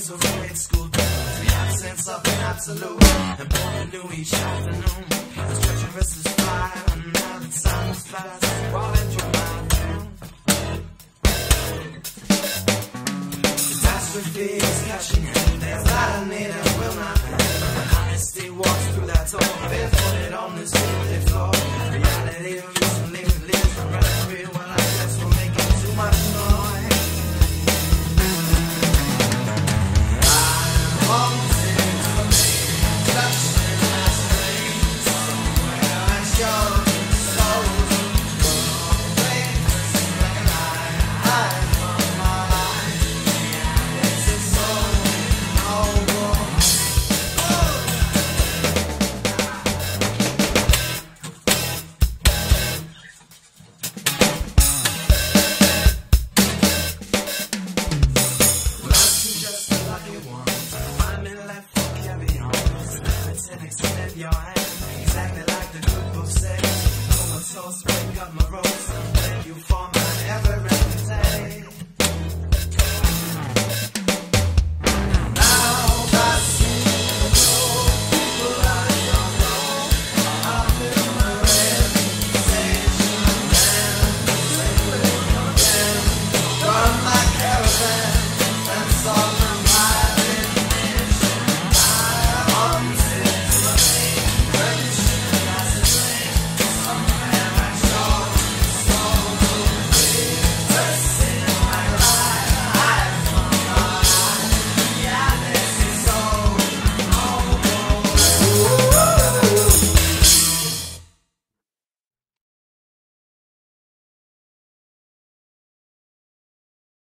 days of grade school, the absence of an absolute, and born anew each afternoon. As treacherous as fire, and now the time is fast, crawling through my room. Catastrophe is catching him. There's light I need and will not end. Honesty walks through that door, barefooted on this filthy floor. Reality